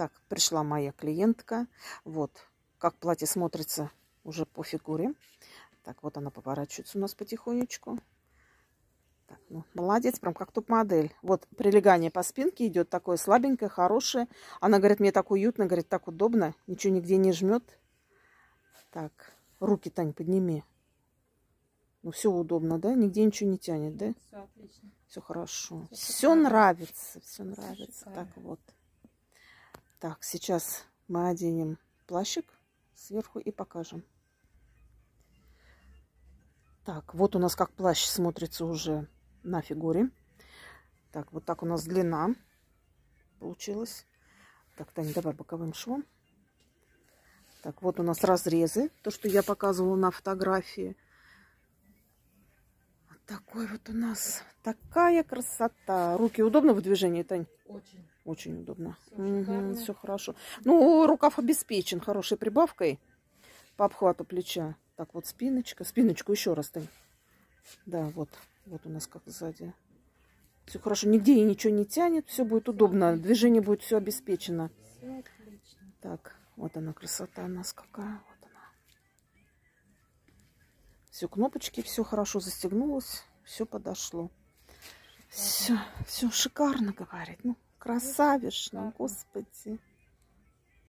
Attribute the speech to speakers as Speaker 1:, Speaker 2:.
Speaker 1: Так, пришла моя клиентка. Вот, как платье смотрится уже по фигуре. Так, вот она поворачивается у нас потихонечку. Так, ну, молодец, прям как топ-модель. Вот прилегание по спинке идет такое слабенькое, хорошее. Она говорит, мне так уютно, говорит, так удобно. Ничего нигде не жмет. Так, руки, Тань, подними. Ну, все удобно, да? Нигде ничего не тянет, да?
Speaker 2: Все отлично.
Speaker 1: Все хорошо.
Speaker 2: Всё
Speaker 1: Все нравится, все нравится.
Speaker 2: шикарно.
Speaker 1: Так, вот. Так, сейчас мы оденем плащик сверху и покажем. Так, вот у нас как плащ смотрится уже на фигуре. Так, вот так у нас длина получилась. Так, Таня, давай боковым швом. Так, вот у нас разрезы. То, что я показывала на фотографии. Вот такой вот у нас. Такая красота. Руки удобно в движении, Тань?
Speaker 2: Очень.
Speaker 1: Очень удобно.
Speaker 2: Всё
Speaker 1: Все хорошо. Ну, рукав обеспечен хорошей прибавкой по обхвату плеча. Так, вот спиночка. Спиночку еще раз, Тань. Да, вот. Вот у нас как сзади. Все хорошо. Нигде и ничего не тянет. Все будет удобно. Движение будет все обеспечено.
Speaker 2: Все отлично.
Speaker 1: Так, вот она красота у нас какая. Вот она. Все кнопочки, все хорошо застегнулось. Все подошло. Все шикарно, говорит. Ну, красавишно, господи.